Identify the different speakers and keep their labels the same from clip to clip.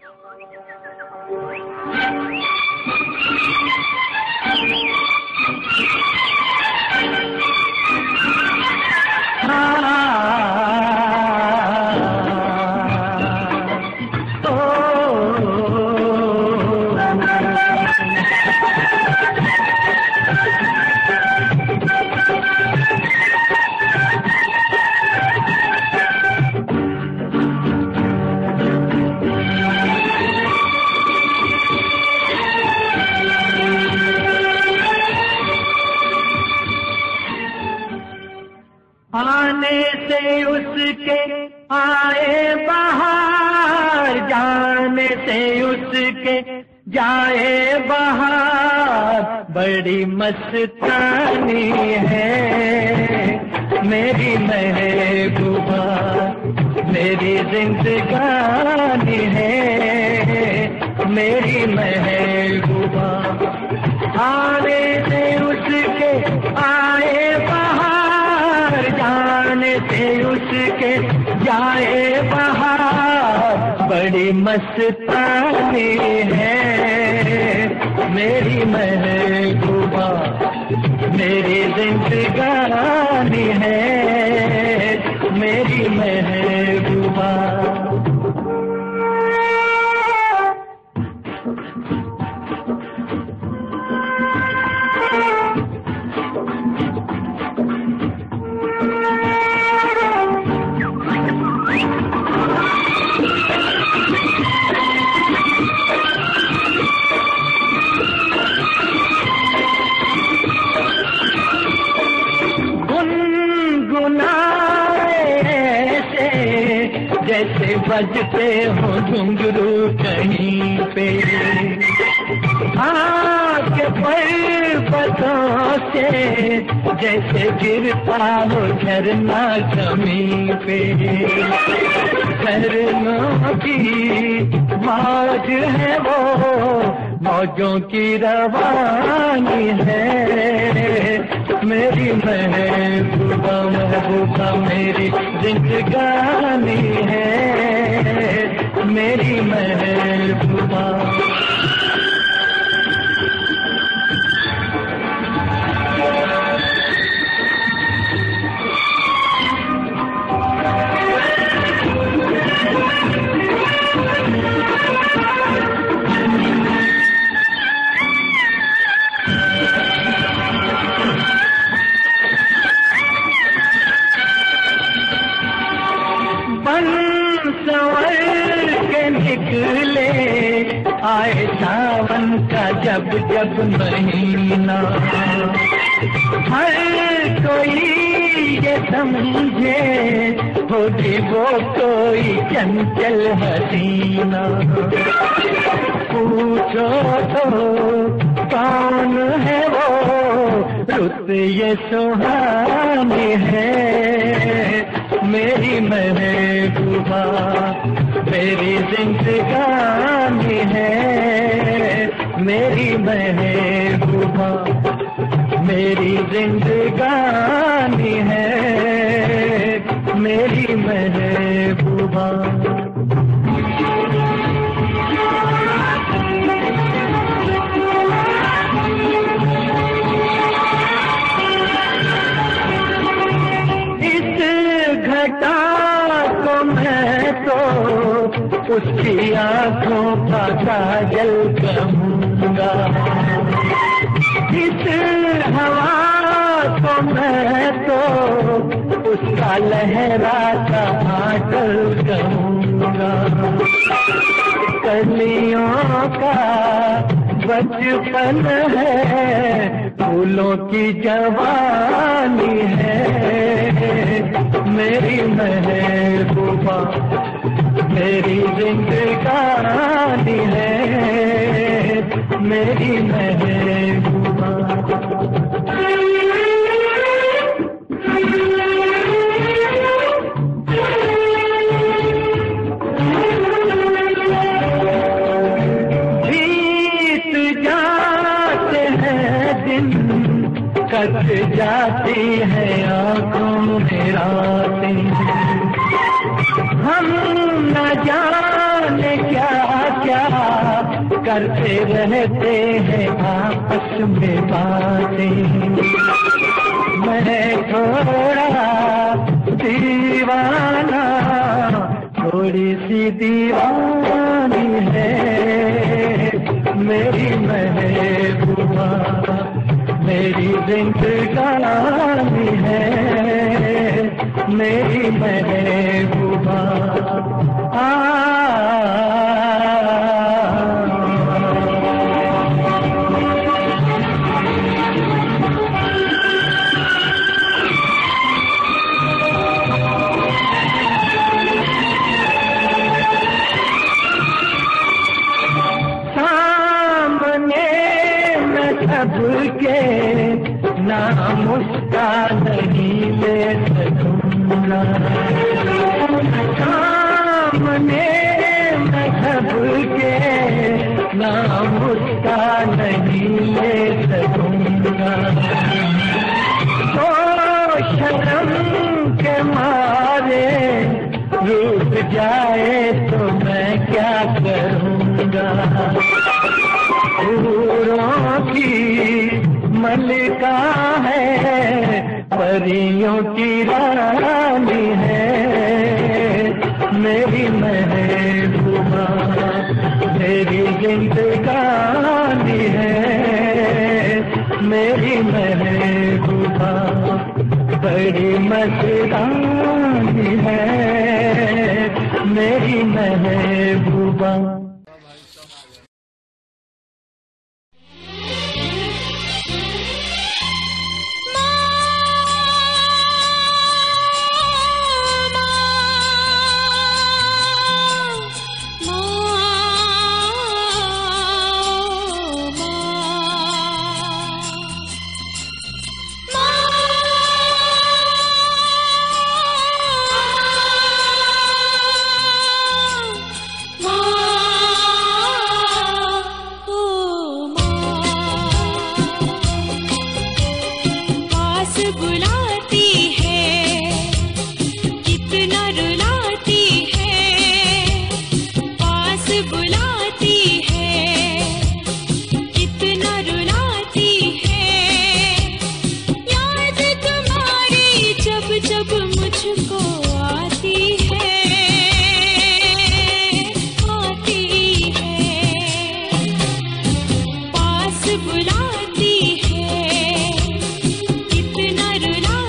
Speaker 1: आने से उसके आए बहार, जाने से उसके जाए बहार, बड़ी मस्तानी है मेरी महबूबा, मेरी जिंदगानी है मेरी महबूबा। आने से उसके आए बहार, जाने से उसके जाए बहार, बड़ी मस्तानी है मेरी महबूबा, मेरी जिंदगानी है मेरी महबूबा। जैसे बजते हो घुंघरू कहीं पे, आके पर्वतों से जैसे गिरता हो झरना जमीन पे। झरनों की मौज है वो, मौजों की रवानी है मेरी महबूबा, महबूबा मेरी जिंदगानी है मेरी महबूबा। निकले आए सावन का जब जब महीना, हर कोई ये समझे होगी वो कोई चंचल हसीना। पूछो तो कौन है वो, रुत ये सुहानी है मेरी महबूबा, मेरी जिंदगानी है मेरी महबूबा, मेरी जिंदगानी है मेरी महबूबा। उसकी आंखों का काजल कहूँगा, इस हवा को मैं तो उसका लहराता आंचल कहूँगा। कलियों का बचपन है, फूलों की जवानी है मेरी महबूबा, मेरी जिंदगानी है मेरी महबूबा। बीत जाते हैं दिन, कट जाती है आंखों में रातें, हम न जाने क्या क्या करते रहते हैं आपस में बातें। मैं थोड़ा दीवाना, थोड़ी सी दीवानी है मेरी महबूबा, मेरी जिंदगानी है मेरी महबूबा। सबके नाम उसका नहीं ले सकूंगा, सामने मैं सबके नाम उसका नहीं ले सकूंगा। तो शर्म के मारे रूठ जाए तो मैं क्या करूंगा। फूलों की मलिका है, परियों की रानी है मेरी महबूबा, मेरी जिंदगानी है मेरी महबूबा, बड़ी मस्तानी है मेरी महबूबा।
Speaker 2: बुलाती है कितना रुला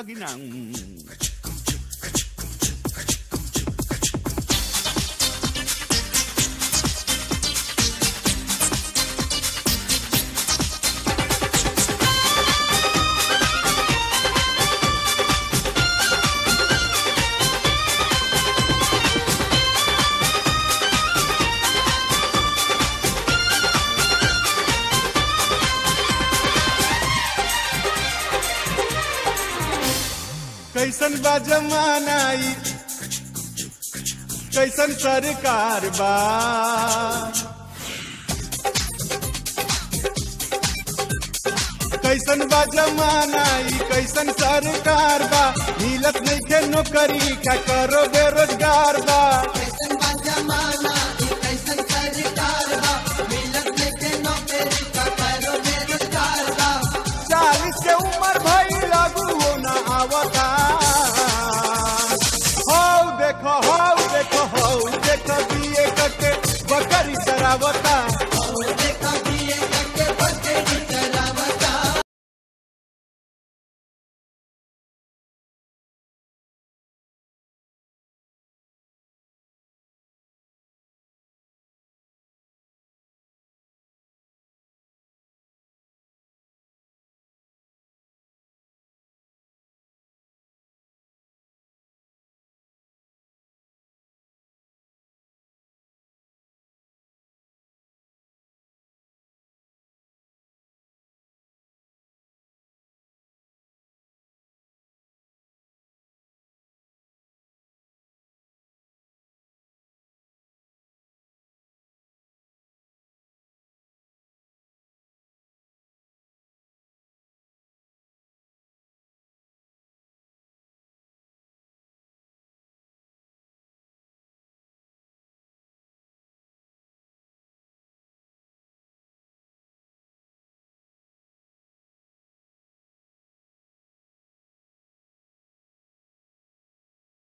Speaker 2: नगिना कैसन बा जमाना कैसन सरकार बा कैसन बा जमाना कैसन सरकार बा मिलत नहीं के नौकरी का करो बेरोजगार बा